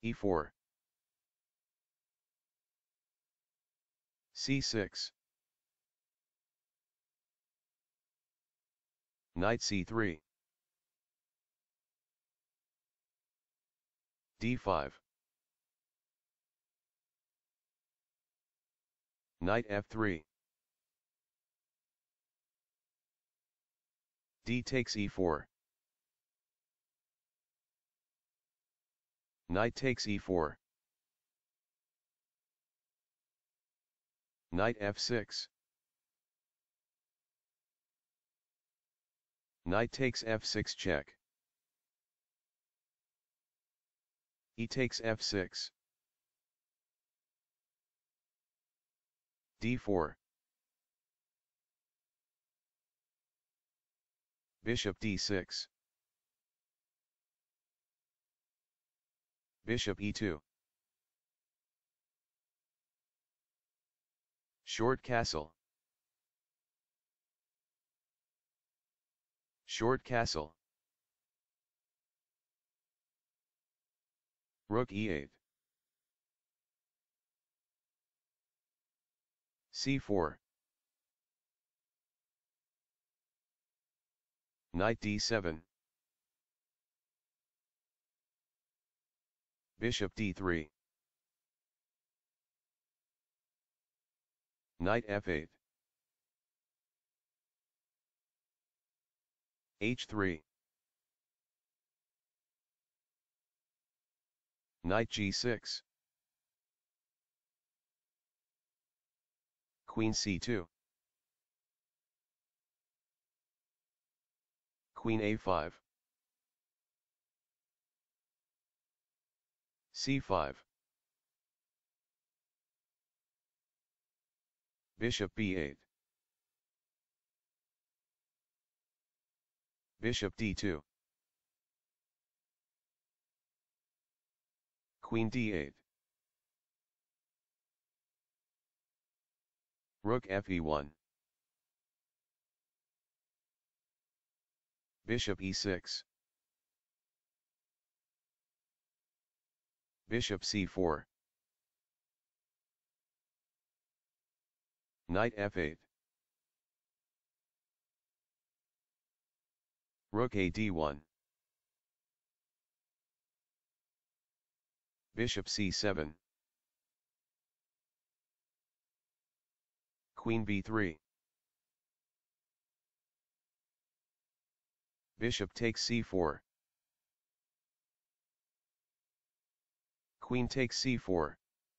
e4, c6, knight c3, d5, knight f3, d takes e4, knight takes e4, knight f6, knight takes f6 check, e takes f6, d4, bishop d6, bishop e2, short castle, short castle, rook e8, c4, knight d7, bishop d3, knight f8, h3, knight g6, queen c2, queen a5, c5, bishop b8, bishop d2, queen d8, rook fe1, bishop e6, bishop c4, knight f8, rook a d1, bishop c7, queen b3, bishop takes c4, queen takes c4,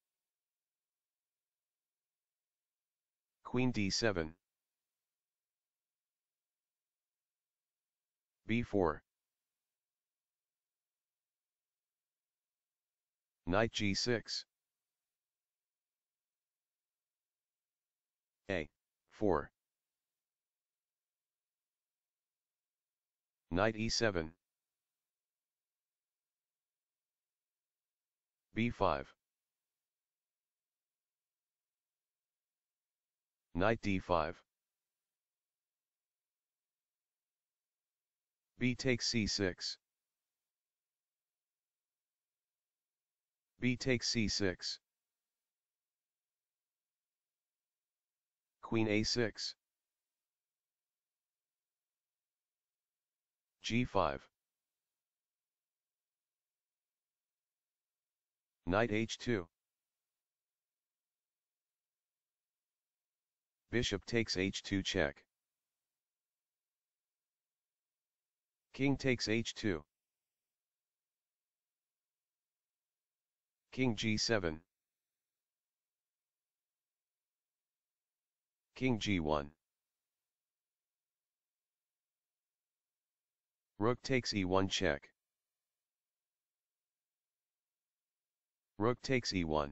queen d7, b4, knight g6, a4, knight e7, b5, knight d5, b takes c6, b takes c6, queen a6, g5, knight h2, bishop takes h2 check, king takes h2, king g7, king g1, rook takes e1 check, rook takes e1,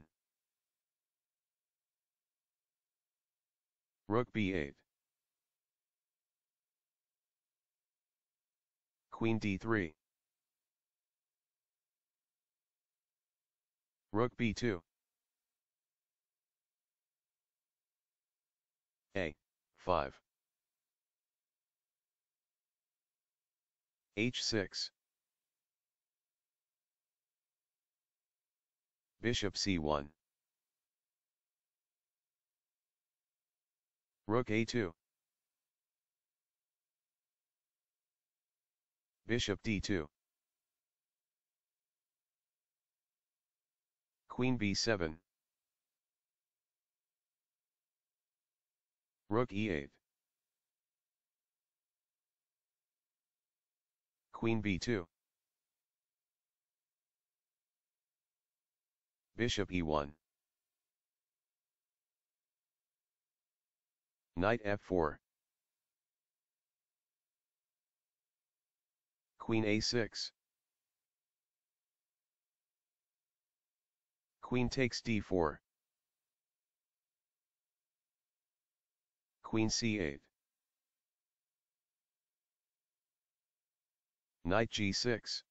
rook b8, queen d3, rook b2, a5, h6, Bishop c1. Rook a2. Bishop d2. Queen b7. Rook e8. Queen b2. Bishop e1. Knight f4. Queen a6. Queen takes d4. Queen c8. Knight g6.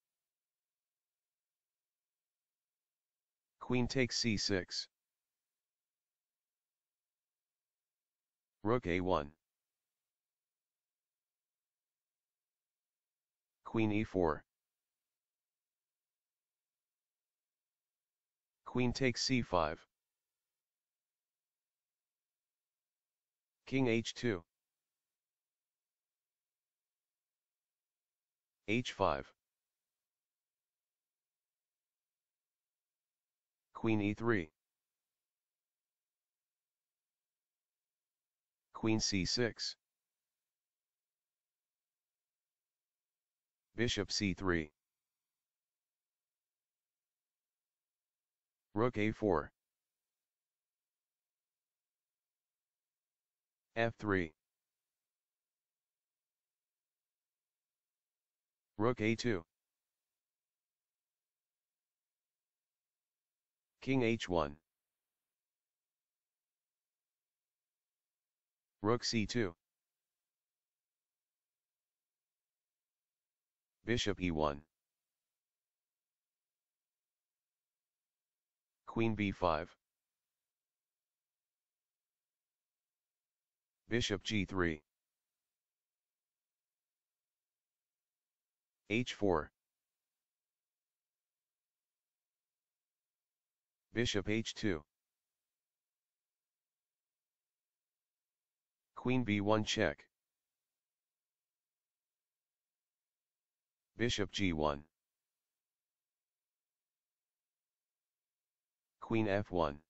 Queen takes c6. Rook a1. Queen e4. Queen takes c5. King h2. h5. Queen e3. Queen c6. Bishop c3. Rook a4. f3. Rook a2. King h1. Rook c2. Bishop e1. Queen b5. Bishop g3. h4. Bishop h2. Queen b1 check. Bishop g1. Queen f1.